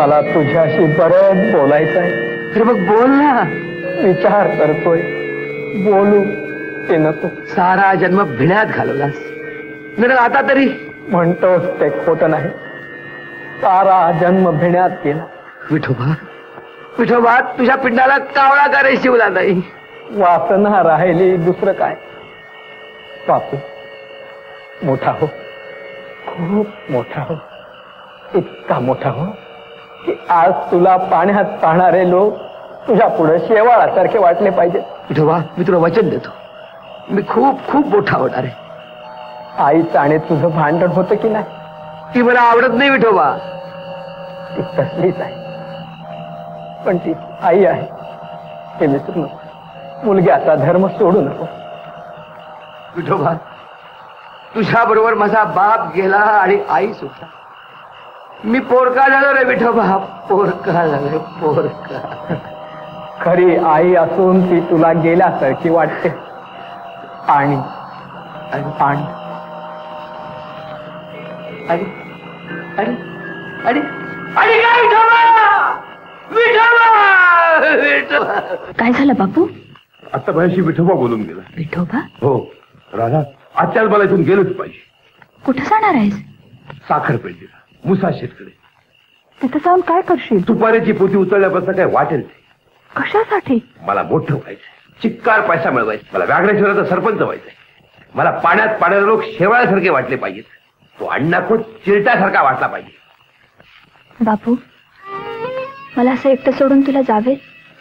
मला तुझ्याशी बरंच बोलायचं आहे. अरे मग बोल ना. विचार करतोय, बोलू ते नको. सारा जन्म भिण्यात घालवलास, जर आता तरी म्हणतोस ते खोट नाही. सारा जन्म भिण्यात गेला. विठोबा, विठोबा, तुझ्या पिंडाला कावळा का रे शिवला नाही? वासना राहिली, दुसरं काय. बापू, मोठा हो, खूप मोठा हो, इतका मोठा हो की आज तुला पाण्यात पाहणारे लोक तुझ्या पुढे शेवाळासारखे वाटले पाहिजे. विठोबा, मी तुला वचन देतो, मी खूप खूप मोठा होणार आहे. आईचं आणि तुझं भांडण होतं की नाही? ती मला आवडत नाही विठोबा. ती तसलीच आहे, पण ती आई आहे हे विसरू नको. मुलग्याचा धर्म सोडू नको. विठोबा, तुझ्या बरोबर माझा बाप गेला आणि आई सुटला. मी पोरका झालो रे विठोबा, पोरका झालो, पोरका. खरी आई असून ती तुला गेल्यासारखी वाटते. आणि आणि आणि आणि आणि आणि आणि काय विठोबा, विठोबा, विठोबा. काय झालं बापू? आता माझ्याशी विठोबा बोलून गेला. विठोबा? हो राधा, आजच्याच मला इथून गेलंच पाहिजे. कुठे जाणार आहेस? साखर पेंडीला, मुसा शेतकडे. तिथं जाऊन काय करशील? तुपाऱ्याची पोती उचलल्यापासून काय वाटेल ते. कशासाठी? मला मोठं व्हायचंय, चिक्कार पैसा मिळवायचा. मला व्याघ्रेश्वराचा सरपंच व्हायचंय. मला पाण्यात पाण्याला लोक शेवाळ्यासारखे वाटले पाहिजेत. तो अण्णा खोत चिरट्यासारखा वाटला पाहिजे. बापू, मला असं एकटं सोडून तुला जावे?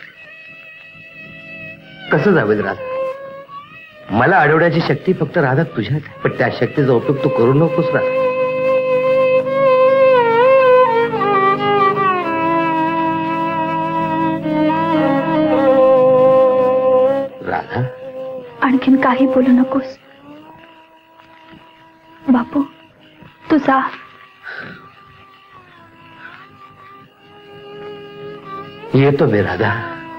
कसं जावेल राधा? मला अडवण्याची शक्ती फक्त राधा तुझ्यात, पण त्या शक्तीचा उपयोग तू करू नकोस राधा. राधा, आणखीन काही बोलू नकोस. बापू, तू जा. येतो मी राधा.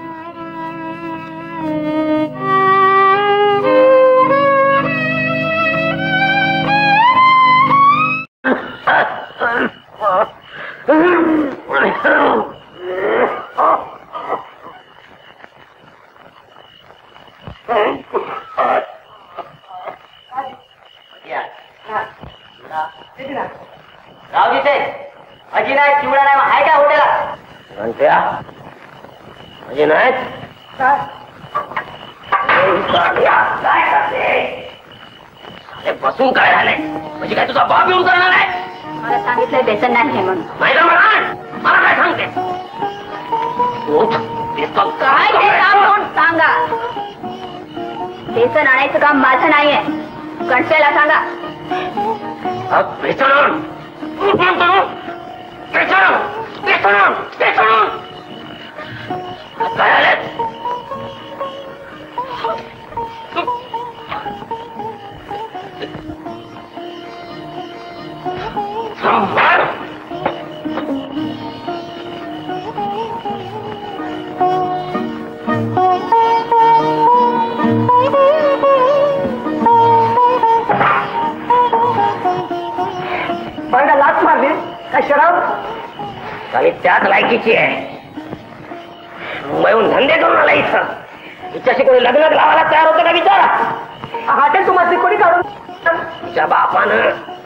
रावजीचे अजी नाही, चिवडा नाही, आहे का हॉटेला? म्हणत्या अजी नाही. काय बसून काय झालंय? म्हणजे काय तुझा बाप येऊन करणार आहे? मला सांगितलंय बेसन नाही आहे म्हणून. नाही का मला काय सांगते? काय ते काम कोण सांगा? बेसन आणायचं काम माझं नाहीये, कणसेला सांगा. बेसन काय आलं? लाच मारली काय शराब? आणि त्याच लायकीची आहे. मुंबईहून धंदे करून आला इथं. हिच्याशी कोणी लग्न लावायला तयार होतं का विचारा. हॉटेल तुम्हाला कोणी काढून? तिच्या बापानं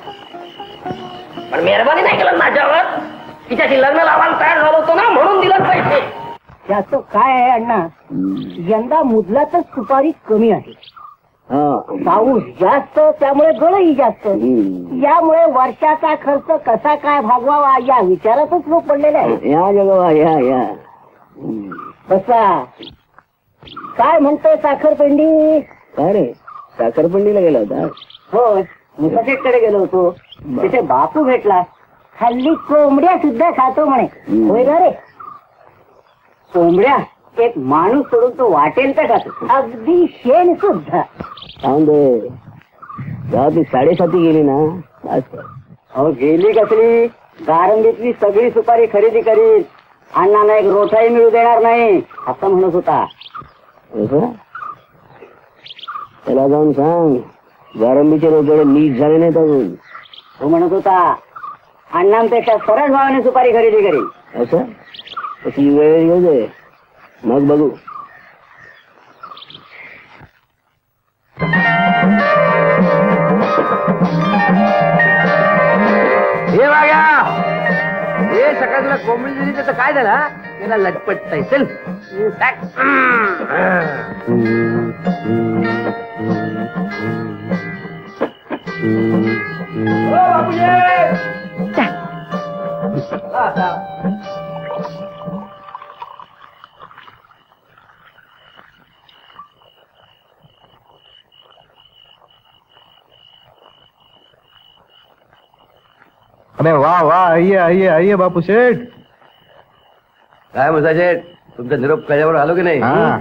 पण मेहरबानी नाही केलं माझ्यावर. तिच्याशी लग्न लावायला तयार झालो होतो ना, म्हणून दिलं पैसे. त्याचं काय आहे अण्णा, यंदा मुदलातच सुपारी कमी आहे. पाऊस जास्त, त्यामुळे गळही जास्त. यामुळे वर्षाचा खर्च कसा काय भागवावा या विचारातच लोक पडलेले आहे. या जगवा या या. बसा. काय म्हणतोय साखरपेंडी? काय रे, साखरपंडीला गेला होता? हो, मुसाशेटकडे गेलो होतो. तिथे बापू भेटला. हल्ली कोंबड्या सुद्धा खातो म्हणे. होय ना रे? कोंबड्या एक माणूस सोडून तो वाटेल तर खातो, अगदी शेण सुद्धा. दे जेव्हा ती 7:30 गेली ना. अहो गेली कसली? गारंबीतली सगळी सुपारी खरेदी करीत. अण्णांना एक रोठाही मिळू देणार नाही असं म्हणत होता. त्याला जाऊन सांग, गारंबीचे रोकडे नीट झाले नाहीत अजून. तो म्हणत होता अण्णांपेक्षा सरळ भावाने सुपारी खरेदी करील. असं तशी वेळ येऊ दे, मग बघू. हे वाग्या, हे सकाळ तुला कोंबडी दिली त्याचं काय झालं? त्याला लटपट चल. अरे वाह वाह, आइए आइए आइए बापू शेठ. काय मुसा शेठ, तुमचा निरोप कळल्यावर आलो की नाही? हाँ.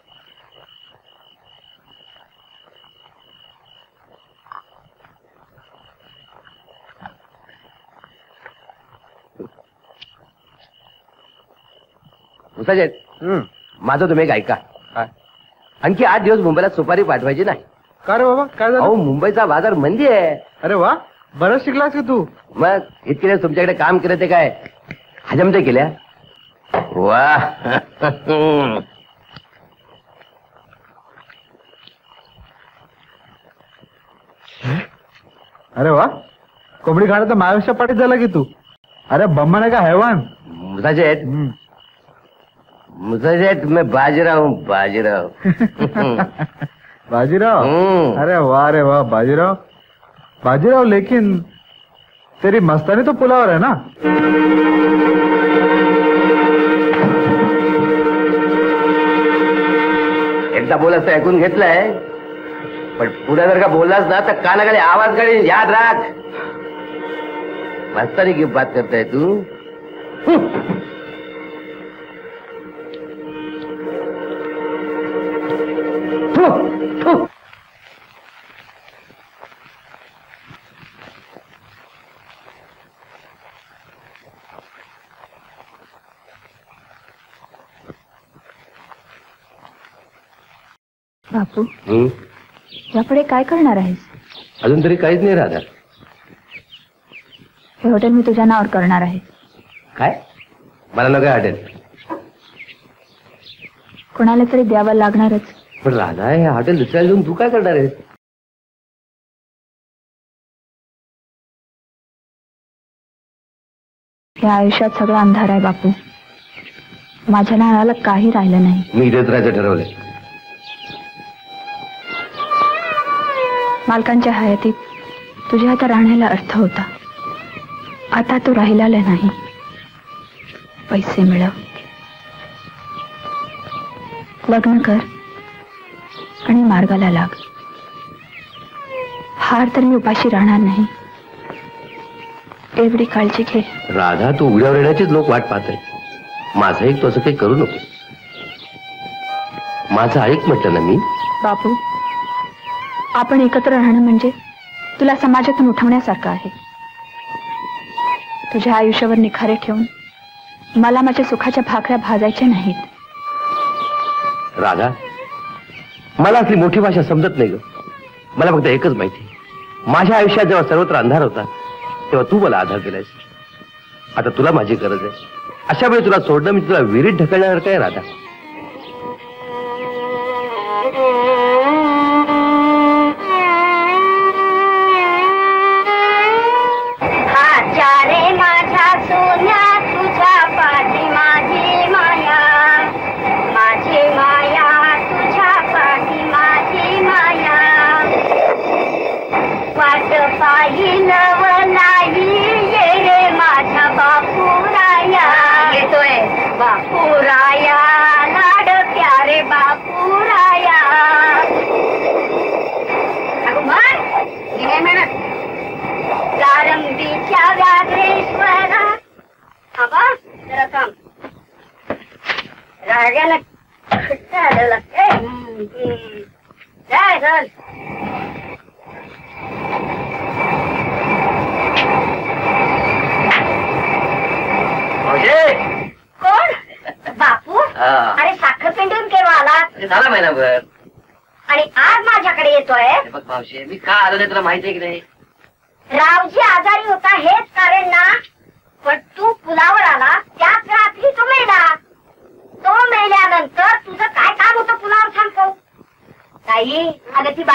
मुसा शेठ, माझं तुम्ही एक ऐका. आणखी 8 दिवस मुंबईला सुपारी पाठवायची नाही. का रे बाबा, काय झालं? अहो मुंबईचा बाजार मंदी आहे. अरे वा, बरंच शिकलास की तू. मग इतके दिवस तुमच्याकडे काम केलं ते काय हजमते केल्या? वा. अरे वा, कोंबडी खाणं तर माझ्यापेक्षा पाठीत झाला की तू. अरे बम्मा नाही का हैवान. मुसाजेट, मुसाजेट, मैं बाजीराव हूँ, बाजीराव. बाजीराव. अरे वाह रे वाह बाजीराव. बाजीराव, लेकिन तेरी मस्तानी तो पुलावर है ना. एकदा बोलास तर ऐकून घेतलंय, पण पुढे जर का बोललास ना तर कानाखाली आवाज काढीन, याद राख. मस्तानी की बात करताय तू? बापू, यापुढे काय करणार आहेस? अजून तरी काहीच नाही राहणार. हे हॉटेल मी तुझ्या नावावर करणार आहे. काय? मला नको हॉटेल. कोणाला तरी द्यावं लागणारच. पण राधा, हे हॉटेल दुसऱ्याला देऊन तू काय करणार आहेस? या आयुष्यात सगळा अंधार आहे बापू. माझ्या नावाला काही राहिलं नाही. मी इथेच राहायचं ठरवलंय. मालकांच्या हयातीत तुझ्या आता राहण्याला अर्थ होता. आता तो राहिलेला नाही. पैसे मिळव, लग्न कर आणि मार्गाला लाग. हार तर मी उपाशी राहणार नाही, एवढी काळजी घे. राधा, तू उघड्यावर येण्याचीच लोक वाट पाहत आहेत. माझं एक, तू असं काही करू नको. माझं ऐक म्हटलं ना मी. बापू, आपण एकत्र राहणं म्हणजे तुला समाजातून उठवण्यासारखं आहे. तुझ्या आयुष्यावर निखारे ठेवून मला माझ्या सुखाच्या भाकऱ्या भाजायच्या नाहीत. राधा, मला असली मोठी भाषा समजत नाही ग. मला फक्त एकच माहिती, माझ्या आयुष्यात जेव्हा सर्वत्र अंधार होता तेव्हा तू मला आधार दिलायस. आता तुला माझी गरज आहे. अशा वेळी तुला सोडणं मी तुला विहिरीत ढकलण्यावर काय राधा? बापूराया, लाड प्यारे बापूराया. प्रारंभीच्या व्याघ्रेश्वरा. थांबा जरा थांब. रागाला खट्ट आलं लागते. काय चल. कोण? बापू? अरे साखर पेंडून केव्हा आला? झाला महिनाभर. आणि आज माझ्याकडे येतोय? बघ मावशी, मी का आलो नाही तुला माहिती आहे की नाही? रावजी आजारी होता हेच कारण ना. पण तू पुलावर आला त्याच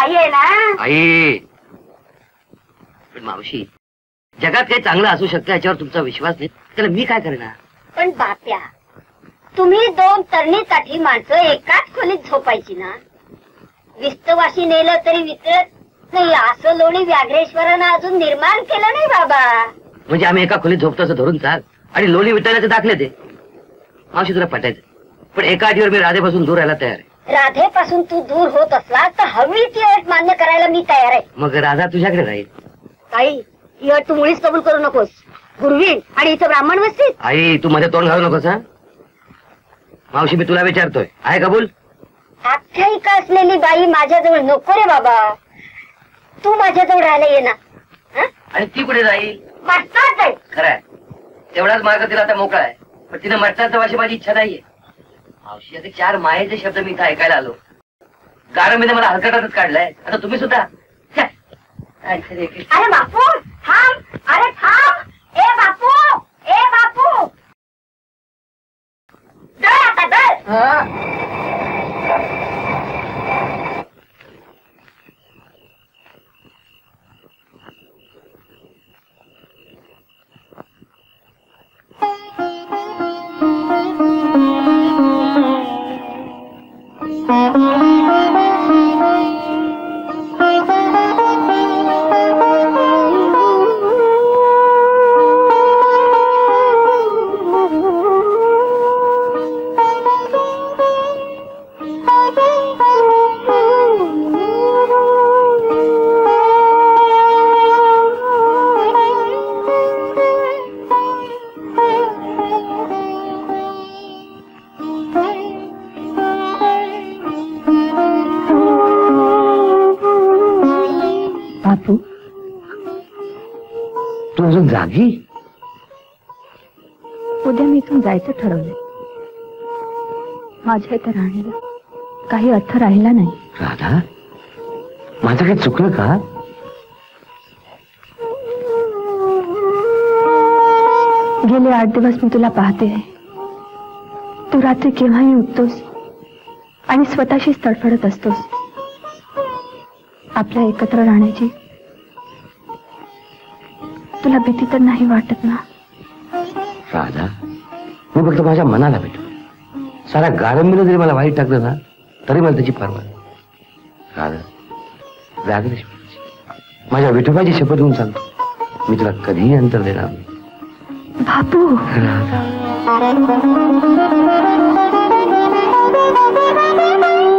बाई आहे ना. आई पण मावशी, जगात काही चांगलं असू शकतं याच्यावर तुमचा विश्वास नाही, त्याला मी काय करणार? पण बाप्या, तुम्ही 2 तरणीसाठी माणसं एकाच खोलीत झोपायची ना. विस्तवाशी नेलं तरी वितळत नाही असं लोणी व्याघ्रेश्वरानं अजून निर्माण केलं नाही बाबा. म्हणजे आम्ही एका खोलीत झोपतो असं धरून चाल आणि लोणी वितळण्याचे दाखले दे. मावशी तुला पटायचं, पण एका अटीवर मी राधेपासून दूर राहायला तयार आहे. राधेपासून तू दूर होत असला तर हवी ती अट मान्य करायला मी तयार आहे. मग राधा तुझ्याकडे राहील. आई, ही अट तू मुळीच कबूल करू नकोस. गुरुवीण आणि इथं ब्राह्मण वस्तीत. आई तू मध्ये तोंड घालू नकोस. हा मावशी, मी तुला विचारतोय, आहे कबूल? आख्यायिका असलेली बाई माझ्याजवळ नको रे बाबा. तू माझ्याजवळ राहायला ये ना. आणि ती कुठे जाईल? मरतात जाईल. खरंय, तेवढाच मार्ग तिला आता मोकळा आहे, पण तिने मरतात जावाशी माझी इच्छा नाहीये. मावशी, अगदी 4 मायेचे शब्द मी इथं ऐकायला आलो. गारमीने मला हलकटातच काढलाय, आता तुम्ही सुद्धा. अरे बापू थांब. अरे थांब. ए बापू, ए बापू, दळ आता दळ. तू अजून जागी? उद्या मी इथून जायचं ठरवलंय. माझ्या इथं राहण्याला काही अर्थ राहिला नाही. राधा, माझं काही चुकलं का? गेले 8 दिवस मी तुला पाहते आहे. तू रात्री केव्हाही उठतोस आणि स्वतःशीच तडफडत असतोस. आपल्या एकत्र राहण्याची तुला भीती तर नाही वाटत ना? राधा, मी फक्त माझ्या मनाला भेटलो. सारा गारंबीनं जरी मला वाईट टाकलं ना तरी मला त्याची पर्वा नाही. राधा, व्याघ्रेश्वराची, माझ्या विठोबाची शपथ घेऊन सांगतो, मी तुला कधीही अंतर देणार नाही. बापू, राधा.